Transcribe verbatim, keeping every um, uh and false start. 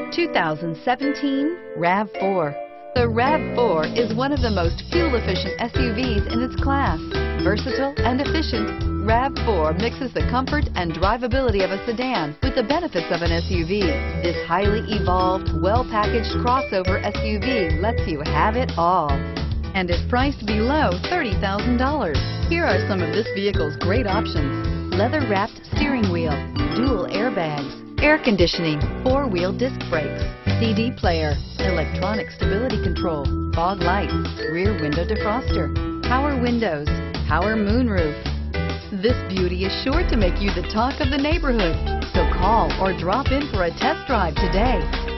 two thousand seventeen RAV four. The RAV four is one of the most fuel-efficient S U Vs in its class. Versatile and efficient, RAV four mixes the comfort and drivability of a sedan with the benefits of an S U V. This highly evolved, well-packaged crossover S U V lets you have it all and is priced below thirty thousand dollars. Here are some of this vehicle's great options: leather-wrapped steering wheel, dual airbags, air conditioning, four-wheel disc brakes, C D player, electronic stability control, fog lights, rear window defroster, power windows, power moonroof. This beauty is sure to make you the talk of the neighborhood. So call or drop in for a test drive today.